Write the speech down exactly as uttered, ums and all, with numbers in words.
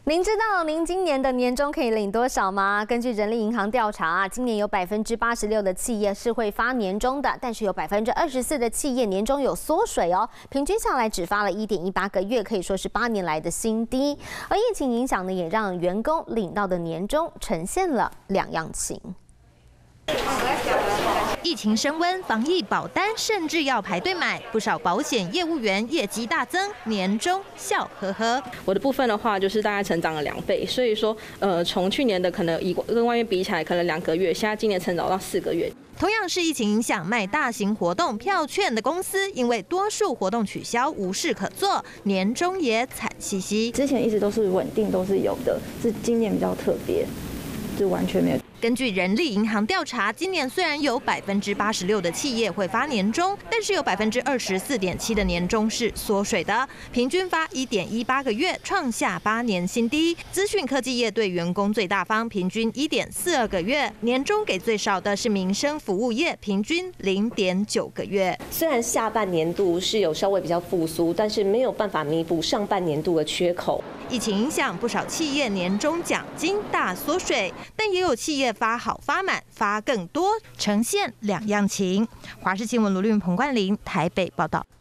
您知道您今年的年终可以领多少吗？根据人力银行调查啊，今年有百分之八十六的企业是会发年终的，但是有百分之二十四的企业年终有缩水哦，平均下来只发了一点一八个月，可以说是八年来的新低。而疫情影响呢，也让员工领到的年终呈现了两样情。 疫情升温，防疫保单甚至要排队买，不少保险业务员业绩大增，年终笑呵呵。 我的部分的话，就是大概成长了两倍，所以说，呃，从去年的可能以跟外面比起来，可能两个月，现在今年成长到四个月。 同样是疫情影响卖大型活动票券的公司，因为多数活动取消，无事可做，年终也惨兮兮。 之前一直都是稳定，都是有的，是今年比较特别，就完全没有。 根据人力银行调查，今年虽然有百分之八十六的企业会发年终，但是有百分之二十四点七的年终是缩水的，平均发一点一八个月，创下八年新低。资讯科技业对员工最大方，平均一点四二个月，年终给最少的是民生服务业，平均零点九个月。 虽然下半年度是有稍微比较复苏，但是没有办法弥补上半年度的缺口。 疫情影响，不少企业年终奖金大缩水，但也有企业 发好发满发更多，呈现两样情。华视新闻卢律彭冠霖台北报道。